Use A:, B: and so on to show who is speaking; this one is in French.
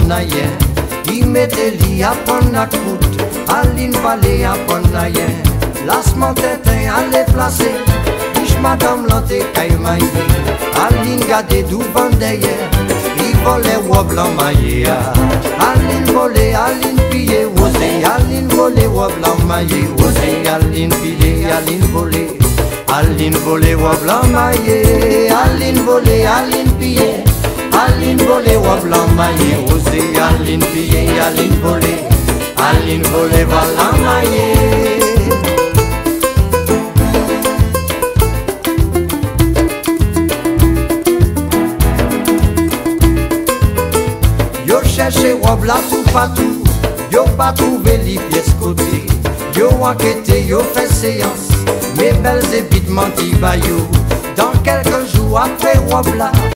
A: naïen. Il mettait li à prendre la croûte, Aline Vallée à prendre naïen. Lassement t'éteint à les placer, riche madame l'anté caïmaï. Aline gardait devant derrière, il volait roi blanc maillé. Aline volait, Aline pillé, osé. Aline volait roi blanc maillé, osé. Aline pillé, Aline volait. Aline volait roi blanc maillé. Aline volait, Aline pillé. Aline volait roi blanc maillé, osé. Aline pillé, Aline volait. Aline volait roi blanc maillé. Yo cherché robe là tout partout, yo pas trouvé les pièces côté. Yo enquêté, yo fait séance, mes belles épites menti bayou. Dans quelques jours après robe là